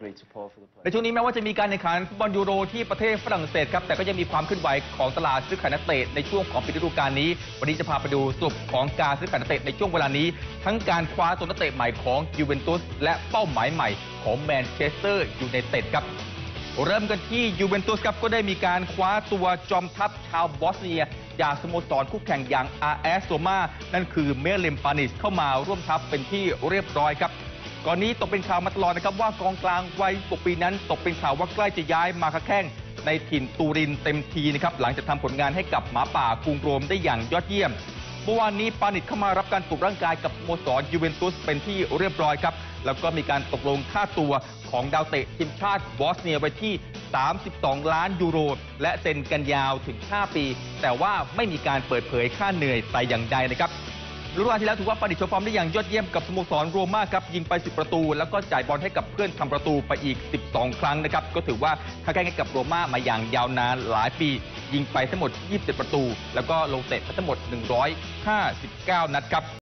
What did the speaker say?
ในช่วงนี้แม้ว่าจะมีการแข่งขันฟุตบอลยูโรที่ประเทศฝรั่งเศสครับแต่ก็ยังมีความเคลื่อนไหวของตลาดซื้อขายนักเตะในช่วงของปิดฤดูกาลนี้วันนี้จะพาไปดูสรุปของการซื้อขายนักเตะในช่วงเวลานี้ทั้งการคว้าตัวนักเตะใหม่ของยูเวนตุสและเป้าหมายใหม่ของแมนเชสเตอร์ยูไนเต็ดครับเริ่มกันที่ยูเวนตุสครับก็ได้มีการคว้าตัวจอมทัพชาวบอสเนียจากสโมสรคู่แข่งอย่างอาร์เอสโซมานั่นคือเมลิมปานิชเข้ามาร่วมทัพเป็นที่เรียบร้อยครับก่อนนี้ตกเป็นข่าวมาตลอดนะครับว่ากองกลางวัย16 ปีนั้นตกเป็นข่าวว่าใกล้จะย้ายมาค้าแข้งในถิ่นตูรินเต็มทีนะครับหลังจากทำผลงานให้กับหมาป่ากรุงโรมได้อย่างยอดเยี่ยมเมื่อวานนี้ปานิชเข้ามารับการตรวจร่างกายกับสโมสรยูเวนตุสเป็นที่เรียบร้อยครับแล้วก็มีการตกลงค่าตัวของดาวเตะทีมชาติบอสเนียไว้ที่32 ล้านยูโรและเซ็นกันยาวถึง5 ปีแต่ว่าไม่มีการเปิดเผยค่าเหนื่อยแต่อย่างใดนะครับฤดูกาลที่แล้วถือว่าปานิชโชว์ฟอร์มได้อย่างยอดเยี่ยมกับสโมสรโรม่าครับยิงไป10 ประตูแล้วก็จ่ายบอลให้กับเพื่อนทำประตูไปอีก12 ครั้งนะครับก็ถือว่าค้าแข่งให้กับโรม่ามาอย่างยาวนานหลายปียิงไปทั้งหมด27 ประตูแล้วก็ลงเตะไปทั้งหมด159 นัดครับ